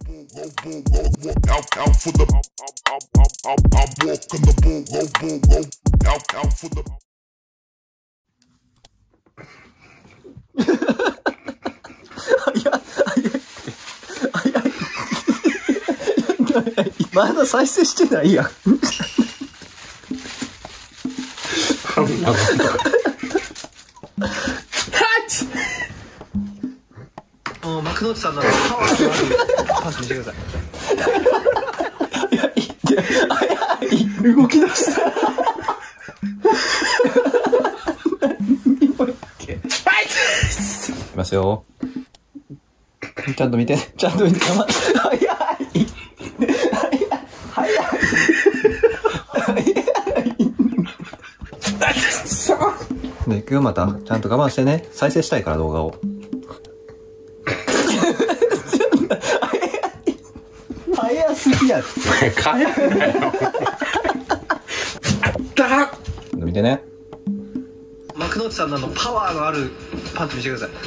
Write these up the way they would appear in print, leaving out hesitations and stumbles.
まだ再生してないやん。 もう幕の内さんのパワーのあるパンチ見せてください。 動き出した。いきますよ。ちゃんと見て、ちゃんと見て。早い。ね、今日またちゃんと我慢してね。再生したいから動画を。早すぎやって。 早いなよ。あった見てね。 幕の内さんのパワーのあるパンチ見せてください。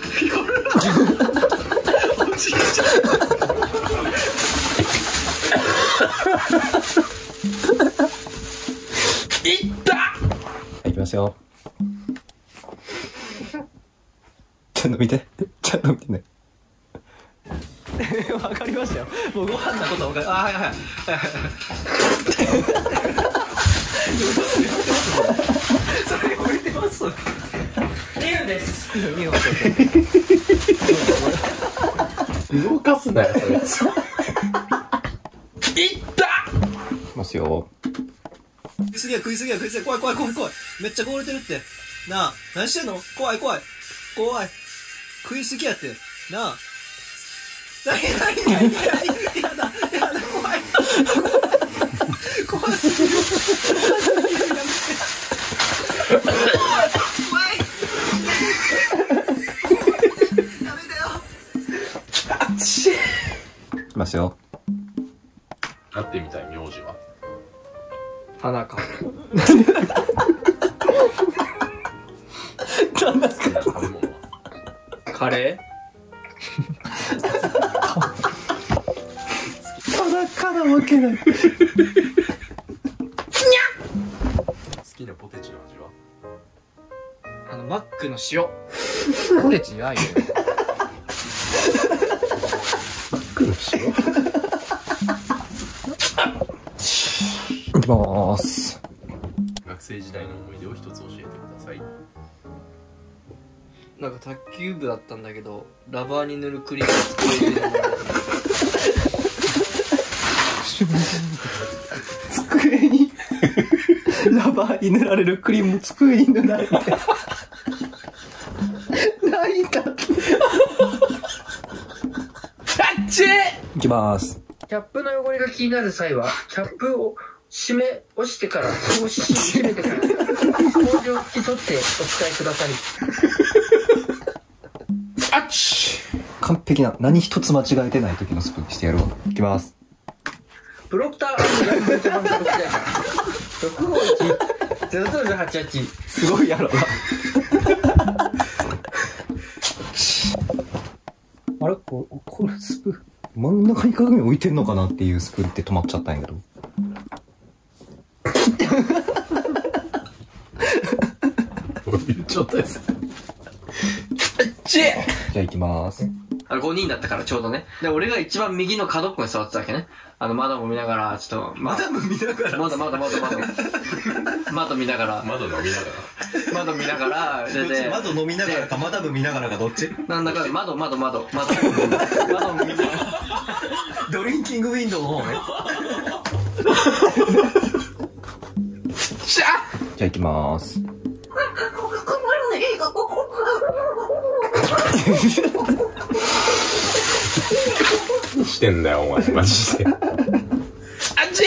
いったはい、いきますよ。ちゃんと見て。ちゃんと見てね。 わかりましたよ。もうご飯のことはわかる。あ、はい。それ置いてます。2分です。 動かすなよ、それ。いったいきますよ。 食いすぎや。怖い。めっちゃこぼれてるって。なあ、何してんの？怖い。食いすぎやって。なあ。何やだ、怖い。怖すぎる。怖い。やめてよ。あっち。 いきますよ。 なってみたい、名字は。 田中。 食べ物はカレからわけない。 好きなポテチの味は？ マックの塩。ポテチないよ。 マックの塩？ いきまーす。 学生時代の思い出を一つ教えてください。 なんか卓球部だったんだけど、ラバーに塗るクリーム作れる。 机にラバーに塗られるクリーム机に塗られて泣いた。 あっち。 いきまーす。 キャップの汚れが気になる際は、キャップを押してから少し締めてから、工場を拭き取ってお使いください。 あっち。 完璧な、何一つ間違えてない時のスプーンにしてやるわ。いきます。 プロクターヤクルト番号651-0088。 すごいやろな。あれこれスプーン真ん中に鏡置いてんのかなっていうスプーンって止まっちゃったんやけど。 どういう状態ですか？ じゃあ行きまーす。 5人だったからちょうどね。で、俺が一番右の角っこに座ってたわけね。窓も見ながら、ちょっと、窓も見ながら窓見ながら。 窓飲みながら。 窓見ながら、で、 窓飲みながらかマダム見ながらかどっち？ なんだか窓見ながら。 ドリンキングウィンドウの方ね。じゃあ行きまーす。 してんだよ、お前、マジで。あっち。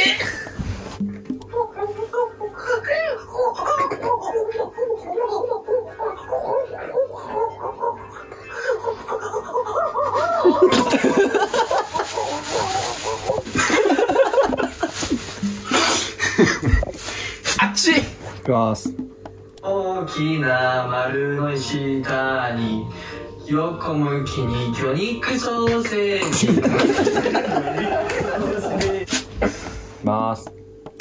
あっち。 行きます。 大きな丸の下に横向きに魚肉ソーセージ。 まーす。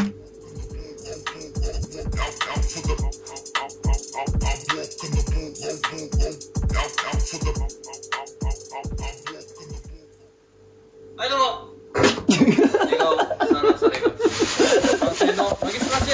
はいどうも。笑顔さらされが男性の投げっぱなしです。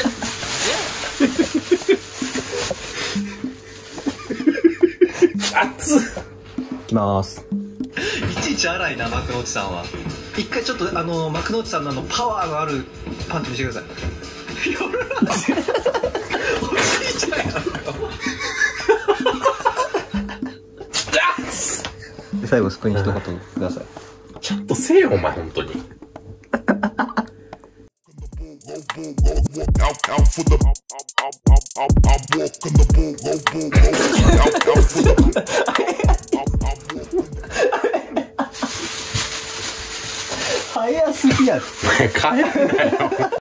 熱っ。 いきまーす。 いちいち荒いな、幕の内さんは。一回ちょっと幕の内さんのパワーのあるパンチ見せてください。よるな。おじいちゃんやろ。 で最後スクに一言ください。 ちゃんとせえよ、お前、ほんとに。 早すぎやろ。 帰んなよ。